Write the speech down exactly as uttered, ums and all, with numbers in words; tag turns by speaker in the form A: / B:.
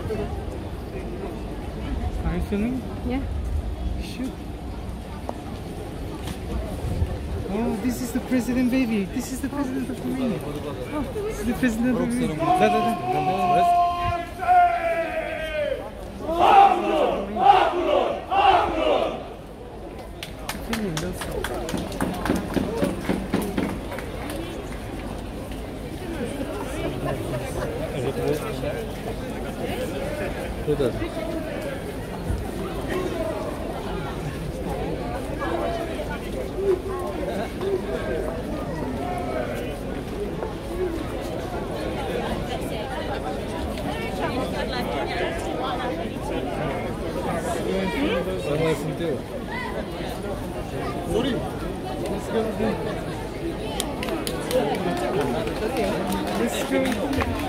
A: Are you filming?
B: Yeah.
A: Shoot. Oh, this is the president, baby. This is the president of Romania. Oh, this is the president of Romania. Da, da, da.
C: Куда? Согласен ты.
A: Let's go.